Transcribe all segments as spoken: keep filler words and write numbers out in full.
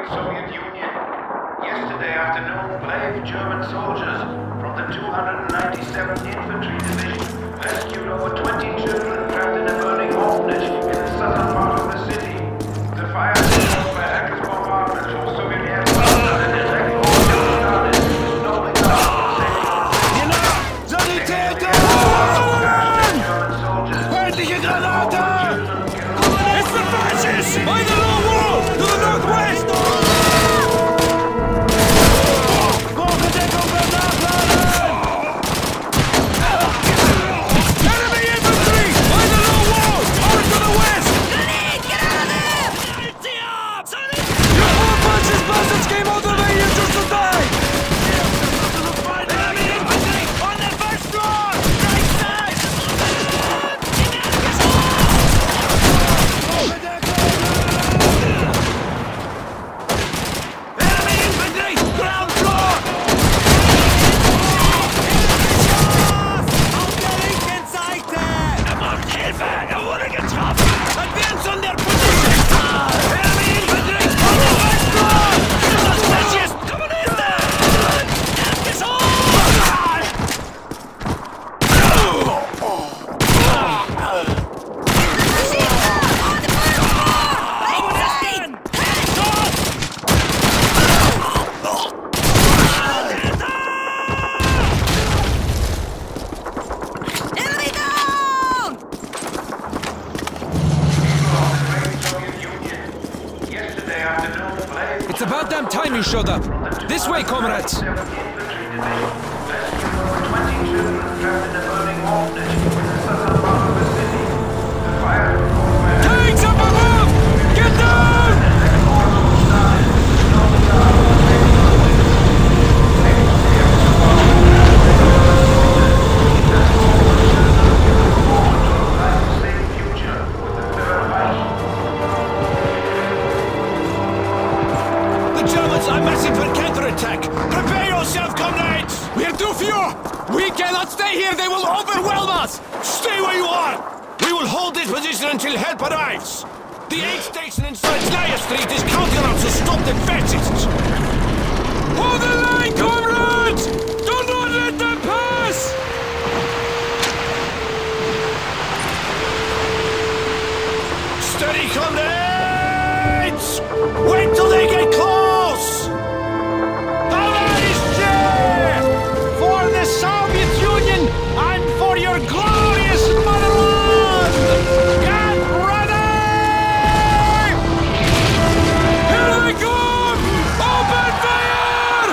Soviet Union. Yesterday afternoon, brave German soldiers from the two hundred ninety-seventh Infantry Division rescued over twenty children trapped in a burning orphanage in the southern part of the city. The fire caused by active bombardments from Soviet aircraft and direct orders from Stalin is no regard for the safety of the Sanitäter! German soldiers. Feindliche Granate! It's the fascists! By the low wall! To the northwest! Bogendeckung beim Nachladen! Enemy infantry! By the low wall! Over to the west! Grenade! Get out of there! Your whole bunch's buzzards came all the way here just to die! Enemy infantry! On the first floor! Right side! Enemy infantry! Ground floor! Auf der linken Seite! Er braucht Hilfe! Er wurde getroffen! Advance on their position! Enemy infantry! On the first floor! Suspicious! Kommunisten! Abgeschossen! Enemy down! Yesterday afternoon, brave It's about damn time you showed up! This way, comrades! seventh Infantry Division rescued over twenty children trapped in a burning orphanage in the southern part of the city. The fire was caused by Tanks up above! Get down! direct orders from Stalin is no regard for the safety of the The Germans are massing for counterattack! Prepare yourself, comrades! We are too few! We cannot stay here! They will overwhelm us! Stay where you are! We will hold this position until help arrives! The aid station inside Znaya Street is counting on us to stop the fascists! Hold the line, comrades! Do not let them pass! Steady, comrades! Wait till they get close! Товарищи! For the Soviet Union and for your glorious motherland! Get ready! Here they come! Open fire!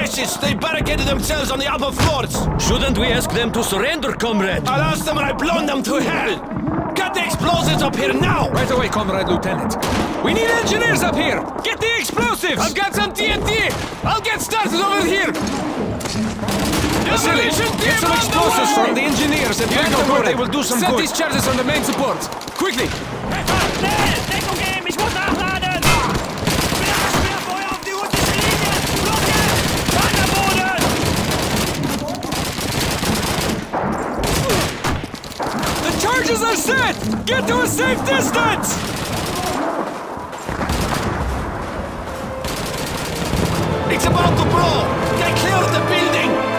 fascists! They barricaded themselves on the upper floors! Shouldn't we ask them to surrender, comrade? I'll ask them when I've blown them to hell! Get the explosives up here now! Right away, Comrade Lieutenant. We need engineers up here! Get the explosives! I've got some T N T! I'll get started over here! Vasily, get some explosives from the engineers and bring them where they will do some Set good. these charges on the main support! Quickly! Schnell! Deckung geben! Ich muss nachladen! Speer, Feuer auf die untere Linie! Blocke! Wanderboden! The charges are set! Get to a safe distance! It's about to blow! Get clear of the building!